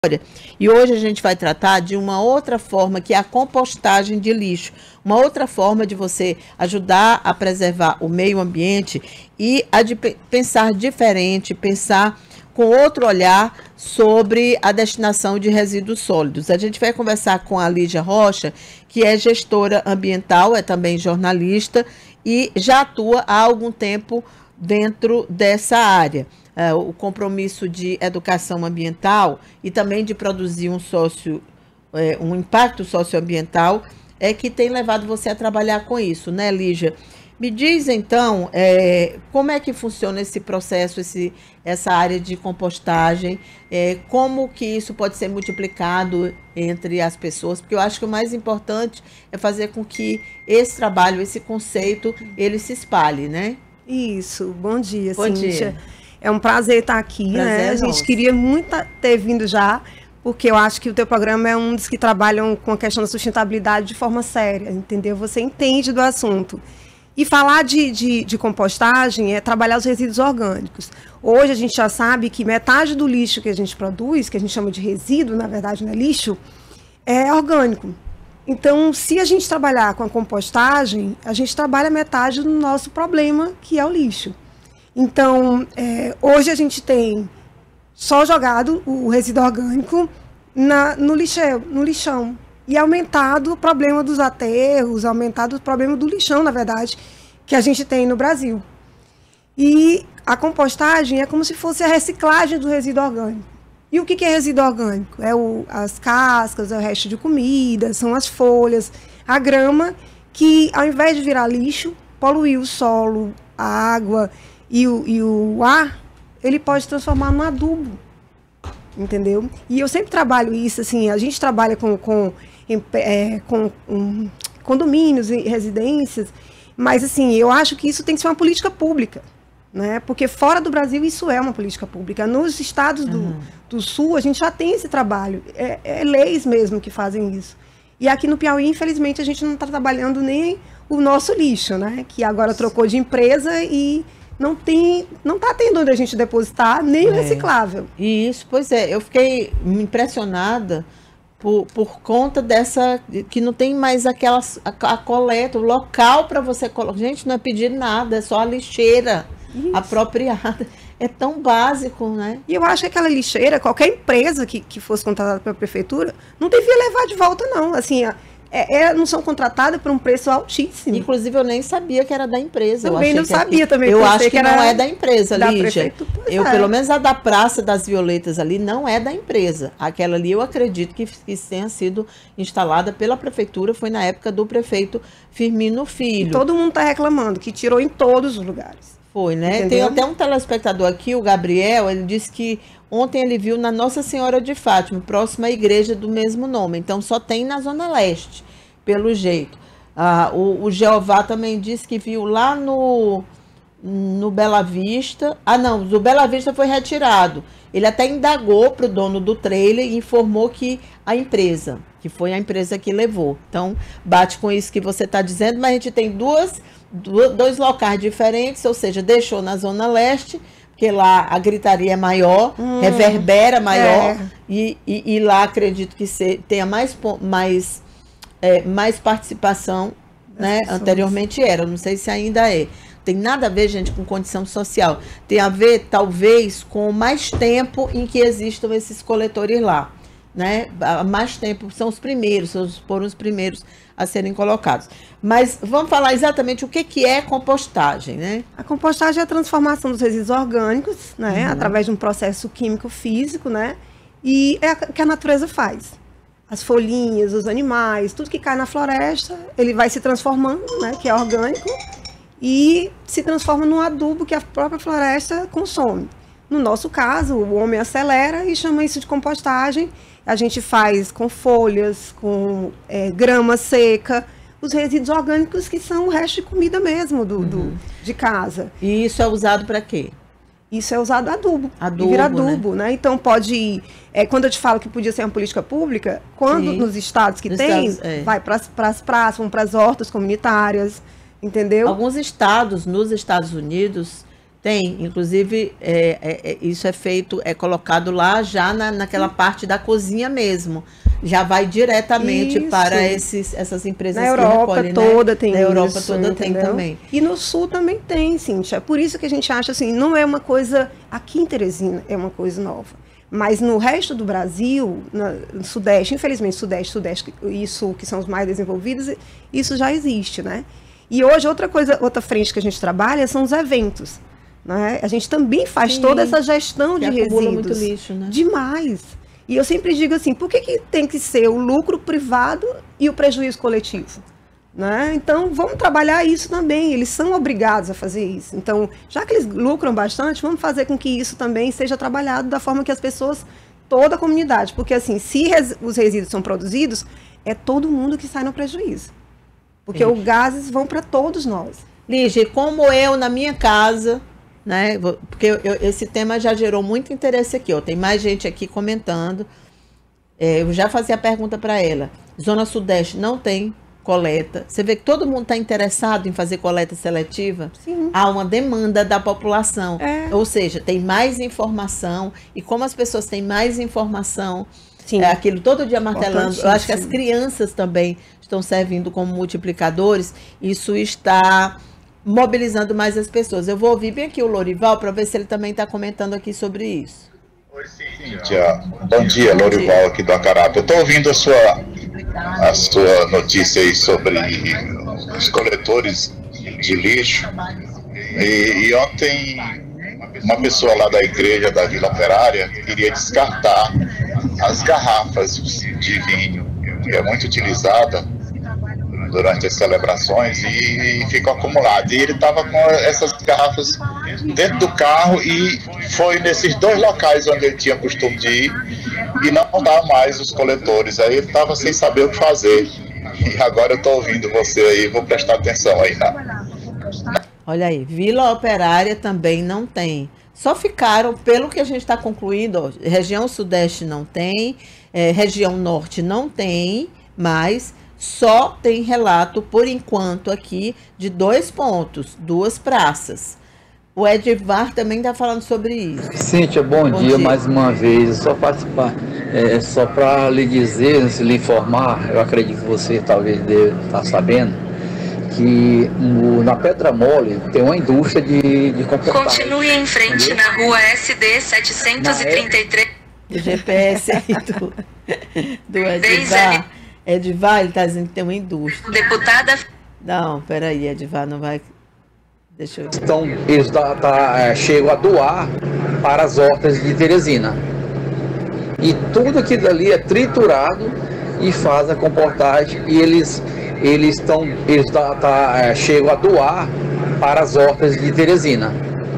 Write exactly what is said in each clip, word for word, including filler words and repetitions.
E hoje a gente vai tratar de uma outra forma, que é a compostagem de lixo. Uma outra forma de você ajudar a preservar o meio ambiente e a de pensar diferente, pensar com outro olhar sobre a destinação de resíduos sólidos. A gente vai conversar com a Lígia Rocha, que é gestora ambiental, é também jornalista e já atua há algum tempo dentro dessa área. Uh, o compromisso de educação ambiental e também de produzir um, socio, é, um impacto socioambiental é que tem levado você a trabalhar com isso, né, Lígia? Me diz, então, é, como é que funciona esse processo, esse, essa área de compostagem, é, como que isso pode ser multiplicado entre as pessoas, porque eu acho que o mais importante é fazer com que esse trabalho, esse conceito, ele se espalhe, né? Isso, bom dia, bom Cíntia. Dia. É um prazer estar aqui, prazer né? A gente nosso. queria muito ter vindo já, porque eu acho que o teu programa é um dos que trabalham com a questão da sustentabilidade de forma séria, entendeu? Você entende do assunto. E falar de, de, de compostagem é trabalhar os resíduos orgânicos. Hoje a gente já sabe que metade do lixo que a gente produz, que a gente chama de resíduo, na verdade não é lixo, é orgânico. Então, se a gente trabalhar com a compostagem, a gente trabalha metade do nosso problema, que é o lixo. Então, é, hoje a gente tem só jogado o resíduo orgânico na, no, lixão, no lixão. E aumentado o problema dos aterros, aumentado o problema do lixão, na verdade, que a gente tem no Brasil. E a compostagem é como se fosse a reciclagem do resíduo orgânico. E o que é resíduo orgânico? É o, as cascas, é o resto de comida, são as folhas, a grama, que ao invés de virar lixo, poluir o solo, a água e o, e o ar, ele pode transformar num adubo, entendeu? E eu sempre trabalho isso, assim, a gente trabalha com, com, é, com um, condomínios e residências, mas assim, eu acho que isso tem que ser uma política pública, né? Porque fora do Brasil isso é uma política pública. Nos estados do, uhum. do Sul, a gente já tem esse trabalho, é, é leis mesmo que fazem isso. E aqui no Piauí, infelizmente, a gente não está trabalhando nem o nosso lixo, né? Que agora trocou de empresa e não tem, não está tendo onde a gente depositar nem o é. reciclável. Isso, pois é, eu fiquei impressionada por, por conta dessa, que não tem mais aquela, a, a coleta, o local para você colocar. Gente, não é pedir nada, é só a lixeira Isso. apropriada. É tão básico, né? E eu acho que aquela lixeira, qualquer empresa que, que fosse contratada pela prefeitura, não devia levar de volta, não. Assim, É, é, não são contratadas por um preço altíssimo. Inclusive, eu nem sabia que era da empresa. Também eu não sabia, também. Eu acho que, que não é da empresa, da Lígia. Eu, é. Pelo menos a da Praça das Violetas ali, não é da empresa. Aquela ali, eu acredito que, que tenha sido instalada pela prefeitura, foi na época do prefeito Firmino Filho. E todo mundo está reclamando, que tirou em todos os lugares. Foi, né? Entendeu? Tem até um telespectador aqui, o Gabriel, ele disse que ontem ele viu na Nossa Senhora de Fátima, próxima à igreja do mesmo nome. Então, só tem na Zona Leste, pelo jeito. Ah, o, o Jeová também disse que viu lá no, no Bela Vista. Ah, não, do Bela Vista foi retirado. Ele até indagou para o dono do trailer e informou que a empresa, que foi a empresa que levou. Então, bate com isso que você está dizendo, mas a gente tem duas, dois locais diferentes, ou seja, deixou na Zona Leste, porque lá a gritaria é maior, hum, reverbera maior, é. e, e, e lá acredito que se, tenha mais, mais, é, mais participação, né? Anteriormente era, não sei se ainda é. Tem nada a ver, gente, com condição social. Tem a ver, talvez, com mais tempo em que existam esses coletores lá, né? Há mais tempo, são os primeiros, foram os primeiros a serem colocados. Mas vamos falar exatamente o que, que é compostagem, né? A compostagem é a transformação dos resíduos orgânicos, né? Uhum. Através de um processo químico-físico, né? E é o que a natureza faz. As folhinhas, os animais, tudo que cai na floresta, ele vai se transformando, né? Que é orgânico, e se transforma num adubo que a própria floresta consome. No nosso caso, o homem acelera e chama isso de compostagem. A gente faz com folhas, com é, grama seca, os resíduos orgânicos que são o resto de comida mesmo do, uhum. do, de casa. E isso é usado para quê? Isso é usado adubo, adubo vira adubo, né? né? Então pode ir, é, quando eu te falo que podia ser uma política pública, quando Sim. nos estados que nos tem, estados, é. vai para as praças, vão para as hortas comunitárias, entendeu? Alguns estados, nos Estados Unidos, Tem, inclusive, é, é, isso é feito, é colocado lá já na, naquela parte da cozinha mesmo. Já vai diretamente isso. para esses, essas empresas na Europa recolhem, toda né? tem Na Europa isso, toda entendeu? tem também. E no Sul também tem, Cíntia. Por isso que a gente acha assim, não é uma coisa... Aqui em Teresina é uma coisa nova. Mas no resto do Brasil, no Sudeste, infelizmente, Sudeste, Sudeste, isso que são os mais desenvolvidos, isso já existe, né? E hoje, outra coisa, outra frente que a gente trabalha são os eventos. Né? A gente também faz Sim, toda essa gestão de resíduos. Muito lixo, né? Demais. E eu sempre digo assim, por que, que tem que ser o lucro privado e o prejuízo coletivo? Né? Então, vamos trabalhar isso também. Eles são obrigados a fazer isso. Então, já que eles lucram bastante, vamos fazer com que isso também seja trabalhado da forma que as pessoas, toda a comunidade. Porque assim, se res, os resíduos são produzidos, é todo mundo que sai no prejuízo. Porque Sim. os gases vão para todos nós. Lígia, como eu na minha casa... Né? Porque eu, eu, esse tema já gerou muito interesse aqui, ó. Tem mais gente aqui comentando. É, eu já fazia a pergunta para ela. Zona Sudeste não tem coleta. Você vê que todo mundo está interessado em fazer coleta seletiva? Sim. Há uma demanda da população. É. Ou seja, tem mais informação. E como as pessoas têm mais informação, Sim. é aquilo todo dia martelando. Eu acho que as crianças também estão servindo como multiplicadores. Isso está... mobilizando mais as pessoas. Eu vou ouvir bem aqui o Lorival para ver se ele também está comentando aqui sobre isso. Oi, Cíntia. Bom dia, Lorival aqui do Acarape. Eu estou ouvindo a sua, a sua notícia aí sobre os coletores de lixo. E, e ontem uma pessoa lá da igreja da Vila Operária queria descartar as garrafas de vinho, que é muito utilizada durante as celebrações e, e ficam acumulados. E ele estava com essas garrafas dentro do carro e foi nesses dois locais onde ele tinha costume de ir e não dá mais os coletores. Aí ele estava sem saber o que fazer. E agora eu estou ouvindo você aí, vou prestar atenção aí. Na... Olha aí, Vila Operária também não tem. Só ficaram, pelo que a gente está concluindo, ó, região Sudeste não tem, é, região Norte não tem, mas... só tem relato, por enquanto, aqui, de dois pontos, duas praças. O Edvar também está falando sobre isso. Cíntia, bom, bom dia, dia mais uma vez. Só participar, é, só para lhe dizer, lhe informar, eu acredito que você talvez deve estar sabendo, que no, na Pedra Mole tem uma indústria de, de compostagem. Continue em frente, entendeu? Na rua S D setecentos e trinta e três. O G P S aí do, do Edvar. Edvar, ele está dizendo que tem uma indústria. Deputada. Não, peraí, Edvar, não vai. Deixa eu ver. Então, eles tá, tá, é, chegam a doar para as hortas de Teresina. E tudo aquilo ali é triturado e faz a compostagem. E eles eles estão eles tá, tá, é, chegam a doar para as hortas de Teresina.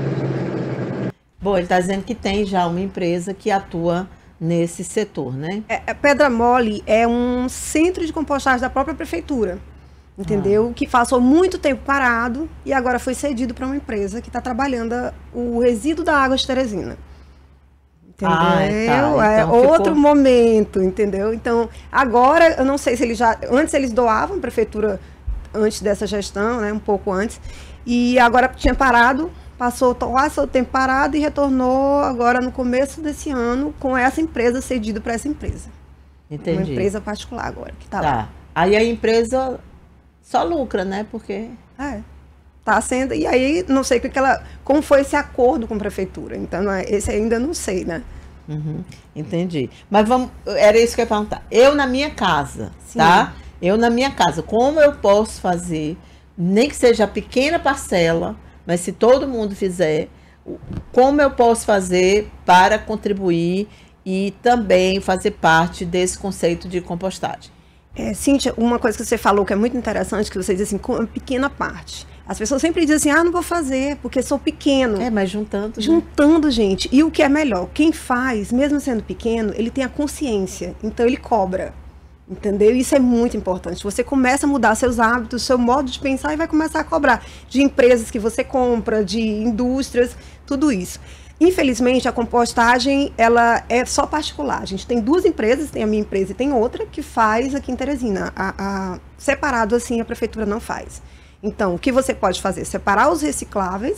Bom, ele está dizendo que tem já uma empresa que atua nesse setor, né? É, a Pedra Mole é um centro de compostagem da própria prefeitura, entendeu? Ah. Que passou muito tempo parado e agora foi cedido para uma empresa que está trabalhando o resíduo da água de Teresina. Entendeu? Ah, tá. Então é ficou... outro momento, entendeu? Então, agora, eu não sei se eles já... Antes eles doavam, a prefeitura, antes dessa gestão, né? Um pouco antes. E agora tinha parado... Passou quase o tempo parado e retornou agora no começo desse ano com essa empresa cedida para essa empresa. Entendi. Uma empresa particular agora, que está tá. lá. Aí a empresa só lucra, né? Porque... É, tá sendo... E aí, não sei que ela, como foi esse acordo com a prefeitura. Então, esse ainda não sei, né? Uhum, entendi. Mas vamos... Era isso que eu ia perguntar. Eu na minha casa, Sim. tá? Eu na minha casa, como eu posso fazer, nem que seja a pequena parcela... Mas se todo mundo fizer, como eu posso fazer para contribuir e também fazer parte desse conceito de compostagem? É, Cíntia, uma coisa que você falou que é muito interessante, que você diz assim, com uma pequena parte. As pessoas sempre dizem assim, ah, não vou fazer, porque sou pequeno. É, mas juntando. Juntando, né? Gente. E o que é melhor? Quem faz, mesmo sendo pequeno, ele tem a consciência. Então, ele cobra. Entendeu? Isso é muito importante. Você começa a mudar seus hábitos, seu modo de pensar e vai começar a cobrar de empresas que você compra, de indústrias, tudo isso. Infelizmente, a compostagem, ela é só particular. A gente tem duas empresas, tem a minha empresa e tem outra que faz aqui em Teresina. A, a, separado assim, a prefeitura não faz. Então, o que você pode fazer? Separar os recicláveis,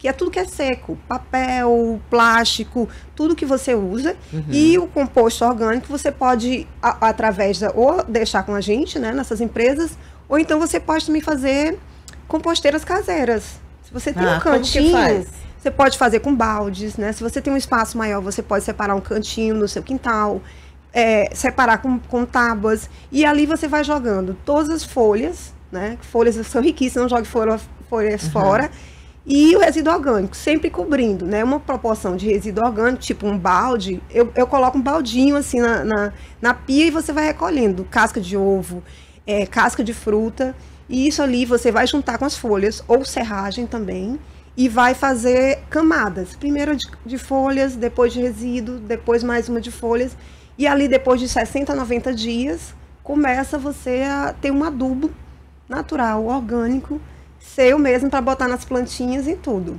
que é tudo que é seco, papel, plástico, tudo que você usa. Uhum. E o composto orgânico você pode, a, através da, ou deixar com a gente, né, nessas empresas, ou então você pode também fazer composteiras caseiras. Se você tem ah, um cantinho, você pode fazer com baldes, né? Se você tem um espaço maior, você pode separar um cantinho no seu quintal, é, separar com, com tábuas, e ali você vai jogando todas as folhas, né? Folhas são riquíssimas, não jogue folha, folhas uhum. fora. E o resíduo orgânico, sempre cobrindo, né? Uma proporção de resíduo orgânico, tipo um balde, eu, eu coloco um baldinho assim na, na, na pia e você vai recolhendo casca de ovo, é, casca de fruta, e isso ali você vai juntar com as folhas, ou serragem também, e vai fazer camadas. Primeiro de, de folhas, depois de resíduo, depois mais uma de folhas, e ali depois de sessenta, noventa dias, começa você a ter um adubo natural, orgânico, seu mesmo, para botar nas plantinhas e tudo.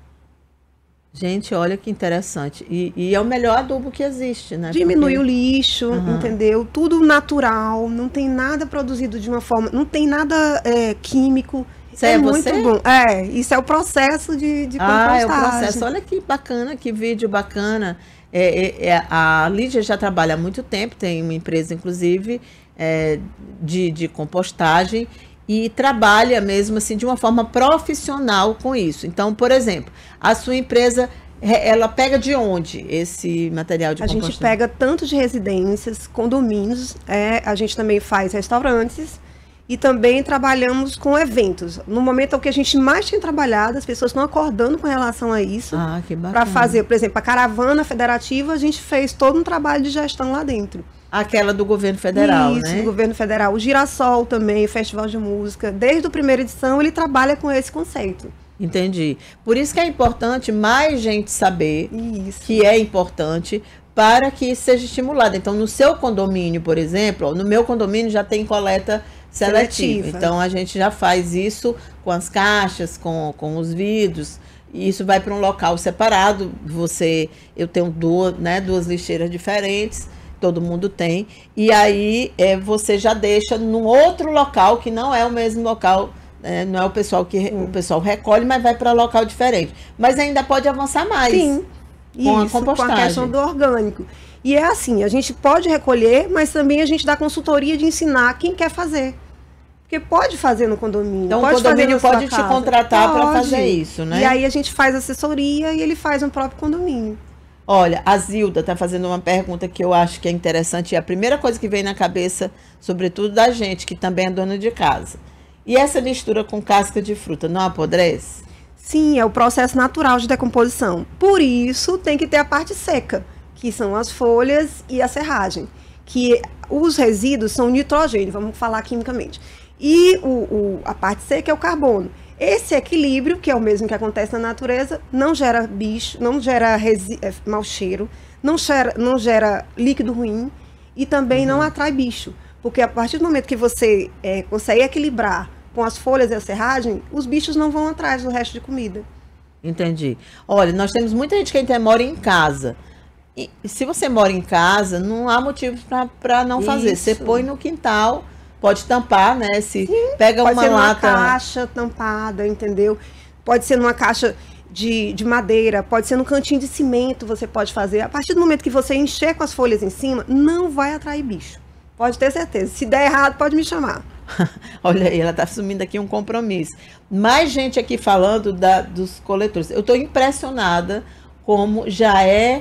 Gente, olha que interessante. E, e é o melhor adubo que existe, né? Diminui Porque... o lixo, uhum. entendeu? Tudo natural, não tem nada produzido de uma forma, não tem nada é, químico. Isso é, é muito você? bom. É, isso é o processo de, de compostagem. Ah, é o processo. Olha que bacana, que vídeo bacana. É, é, é, a Lídia já trabalha há muito tempo, tem uma empresa, inclusive, é, de, de compostagem, e trabalha mesmo assim de uma forma profissional com isso. Então, por exemplo, a sua empresa, ela pega de onde esse material de a compostagem? A gente pega tanto de residências, condomínios, é, a gente também faz restaurantes e também trabalhamos com eventos. No momento é o que a gente mais tem trabalhado, as pessoas estão acordando com relação a isso. Ah, que bacana. Para fazer, por exemplo, a caravana federativa, a gente fez todo um trabalho de gestão lá dentro. Aquela do governo federal, Isso, né? do governo federal. O Girassol também, o Festival de Música. Desde a primeira edição, ele trabalha com esse conceito. Entendi. Por isso que é importante mais gente saber isso. que é importante para que isso seja estimulado. Então, no seu condomínio, por exemplo, no meu condomínio já tem coleta seletiva. seletiva. Então, a gente já faz isso com as caixas, com, com os vidros. E isso vai para um local separado. Você, eu tenho duas, né, duas lixeiras diferentes. Todo mundo tem, e aí é, você já deixa num outro local que não é o mesmo local, é, não é o pessoal que hum. o pessoal recolhe, mas vai para local diferente. Mas ainda pode avançar mais. Sim, com isso, a compostagem. Com a questão do orgânico. E é assim, a gente pode recolher, mas também a gente dá consultoria de ensinar quem quer fazer. Porque pode fazer no condomínio. Então pode o condomínio fazer pode te casa. contratar para fazer isso, né? E aí a gente faz assessoria e ele faz no próprio condomínio. Olha, a Zilda está fazendo uma pergunta que eu acho que é interessante. E a primeira coisa que vem na cabeça, sobretudo da gente, que também é dona de casa. E essa mistura com casca de fruta não apodrece? Sim, é o processo natural de decomposição. Por isso, tem que ter a parte seca, que são as folhas e a serragem. Que os resíduos são nitrogênio, vamos falar quimicamente. E o, o, a parte seca é o carbono. Esse equilíbrio, que é o mesmo que acontece na natureza, não gera bicho, não gera resi- é, mau cheiro, não gera, não gera líquido ruim e também uhum. não atrai bicho. Porque a partir do momento que você é, consegue equilibrar com as folhas e a serragem, os bichos não vão atrás do resto de comida. Entendi. Olha, nós temos muita gente que ainda mora em casa. E se você mora em casa, não há motivo para não fazer. Isso. Você põe no quintal... Pode tampar, né? Se Sim, pega pode uma ser numa lata... caixa tampada, entendeu? Pode ser numa caixa de, de madeira, pode ser no cantinho de cimento, você pode fazer. A partir do momento que você encher com as folhas em cima, não vai atrair bicho. Pode ter certeza. Se der errado, pode me chamar. Olha aí, ela está assumindo aqui um compromisso. Mais gente aqui falando da, dos coletores. Eu estou impressionada como já é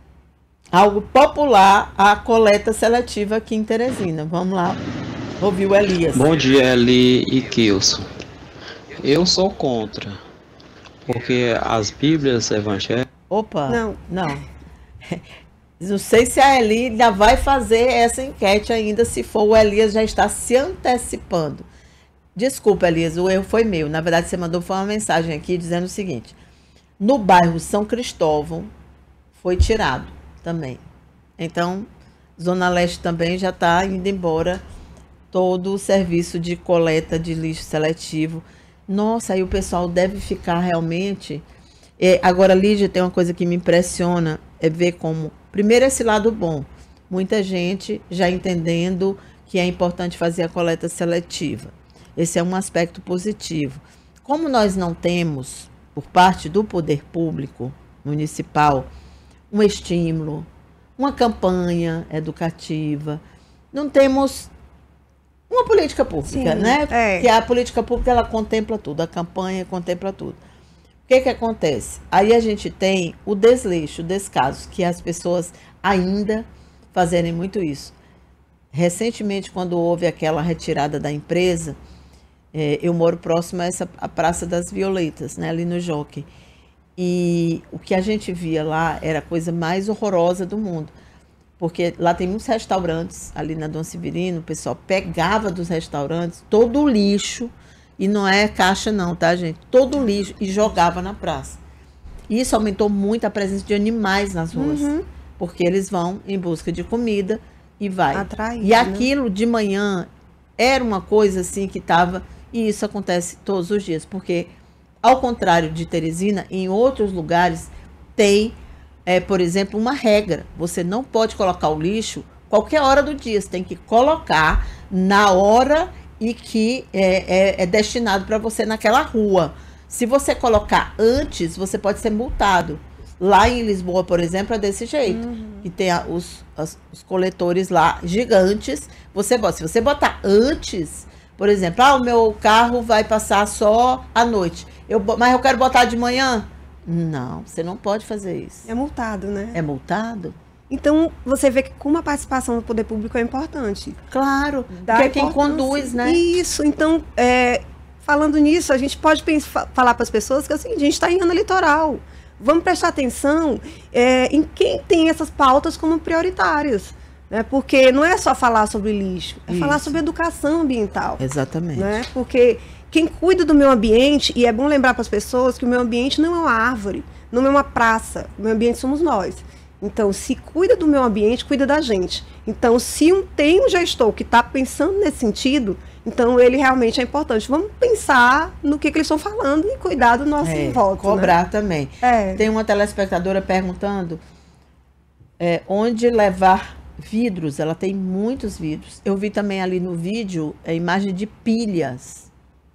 algo popular a coleta seletiva aqui em Teresina. Vamos lá. Ouviu Elias. Bom dia, Eli e Kilson. Eu sou contra, porque as Bíblias evangélicas... Opa, não, não. Não sei se a Eli ainda vai fazer essa enquete ainda, se for o Elias já está se antecipando. Desculpa, Elias, o erro foi meu. Na verdade, você mandou foi uma mensagem aqui dizendo o seguinte. No bairro São Cristóvão, foi tirado também. Então, Zona Leste também já está indo embora... todo o serviço de coleta de lixo seletivo. Nossa, aí o pessoal deve ficar realmente... É, agora, Lídia, tem uma coisa que me impressiona, é ver como... Primeiro, esse lado bom. Muita gente já entendendo que é importante fazer a coleta seletiva. Esse é um aspecto positivo. Como nós não temos por parte do poder público municipal, um estímulo, uma campanha educativa. Não temos uma política pública, Sim, né? É. Que a política pública, ela contempla tudo, a campanha contempla tudo. O que que acontece? Aí a gente tem o desleixo, o descaso, que as pessoas ainda fazerem muito isso. Recentemente, quando houve aquela retirada da empresa, é, eu moro próximo a essa a Praça das Violetas, né, ali no Jockey. E o que a gente via lá era a coisa mais horrorosa do mundo. Porque lá tem muitos restaurantes, ali na Dom Severino, o pessoal pegava dos restaurantes todo o lixo, e não é caixa não, tá, gente? Todo o lixo, e jogava na praça. E isso aumentou muito a presença de animais nas ruas, uhum. porque eles vão em busca de comida e vai. Atrair, e aquilo né? de manhã era uma coisa assim que estava, e isso acontece todos os dias, porque ao contrário de Teresina, em outros lugares tem, é, por exemplo, uma regra. Você não pode colocar o lixo qualquer hora do dia, você tem que colocar na hora e que é, é, é destinado para você naquela rua. Se você colocar antes, você pode ser multado. Lá em Lisboa, por exemplo, é desse jeito. Uhum. Que tem a, os, as, os coletores lá gigantes. Você bota, se você botar antes, por exemplo, ah, o meu carro vai passar só à noite, eu, mas eu quero botar de manhã. Não, você não pode fazer isso. É multado, né? É multado. Então, você vê que como a participação do poder público é importante. Claro, porque é quem conduz, né? Isso, então, é, falando nisso, a gente pode pensar, falar para as pessoas que assim, a gente está em ano eleitoral. Vamos prestar atenção é, em quem tem essas pautas como prioritárias. Né? Porque não é só falar sobre lixo, é Isso. falar sobre educação ambiental. Exatamente. Né? Porque quem cuida do meio ambiente, e é bom lembrar para as pessoas que o meio ambiente não é uma árvore, não é uma praça, o meio ambiente somos nós. Então, se cuida do meio ambiente, cuida da gente. Então, se um, tem um gestor que está pensando nesse sentido, então ele realmente é importante. Vamos pensar no que, que eles estão falando e cuidar do nosso é, voto. Cobrar né? também. É. Tem uma telespectadora perguntando é, onde levar vidros. Ela tem muitos vidros. Eu vi também ali no vídeo a imagem de pilhas.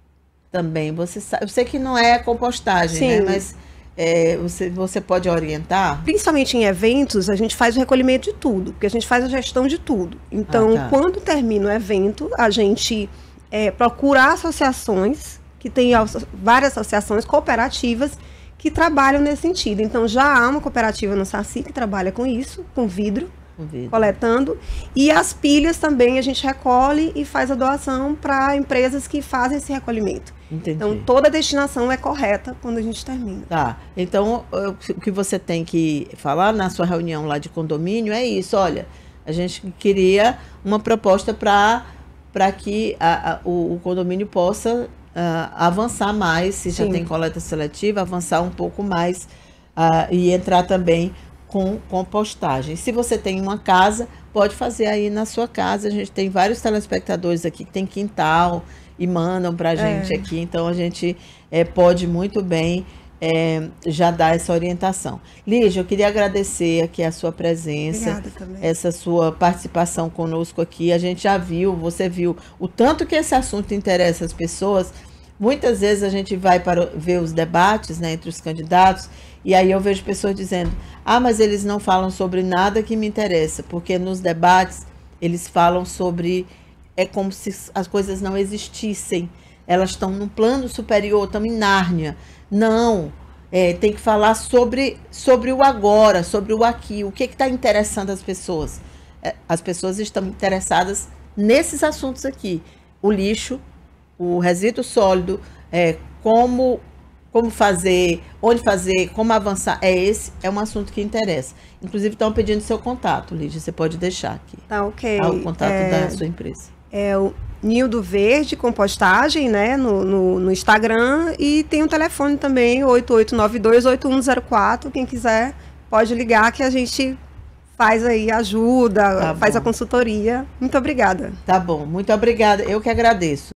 Também. Você sabe, eu sei que não é compostagem, Sim. né? Mas... É, você, você pode orientar? Principalmente em eventos, a gente faz o recolhimento de tudo, porque a gente faz a gestão de tudo. Então, ah, tá. quando termina o evento, a gente é, procura associações, que tem várias associações cooperativas que trabalham nesse sentido. Então, já há uma cooperativa no Saci que trabalha com isso, com vidro, vidro. coletando. E as pilhas também a gente recolhe e faz a doação para empresas que fazem esse recolhimento. Entendi. Então, toda a destinação é correta quando a gente termina. Tá. Então, o que você tem que falar na sua reunião lá de condomínio é isso. Olha, a gente queria uma proposta para para que a, a, o, o condomínio possa uh, avançar mais, se já Sim. tem coleta seletiva, avançar um pouco mais uh, e entrar também com compostagem. Se você tem uma casa, pode fazer aí na sua casa. A gente tem vários telespectadores aqui que tem quintal e mandam para a gente é. aqui, então a gente é, pode muito bem é, já dar essa orientação. Lígia, eu queria agradecer aqui a sua presença, essa sua participação conosco aqui. A gente já viu, você viu o tanto que esse assunto interessa as pessoas. Muitas vezes a gente vai para ver os debates, né, entre os candidatos, e aí eu vejo pessoas dizendo, ah, mas eles não falam sobre nada que me interessa, porque nos debates eles falam sobre... É como se as coisas não existissem. Elas estão num plano superior, estão em Nárnia. Não. É, tem que falar sobre, sobre o agora, sobre o aqui. O que está interessando as pessoas? É, as pessoas estão interessadas nesses assuntos aqui. O lixo, o resíduo sólido, é, como, como fazer, onde fazer, como avançar. É esse é um assunto que interessa. Inclusive, estão pedindo seu contato, Lígia. Você pode deixar aqui. Tá, ok. Tá, o contato é... da sua empresa. É o Nildo Verde Compostagem, né, no, no, no Instagram, e tem um telefone também, oito oito nove dois, oito um zero quatro, quem quiser pode ligar que a gente faz aí ajuda, tá faz bom. a consultoria. Muito obrigada. Tá bom, muito obrigada, eu que agradeço.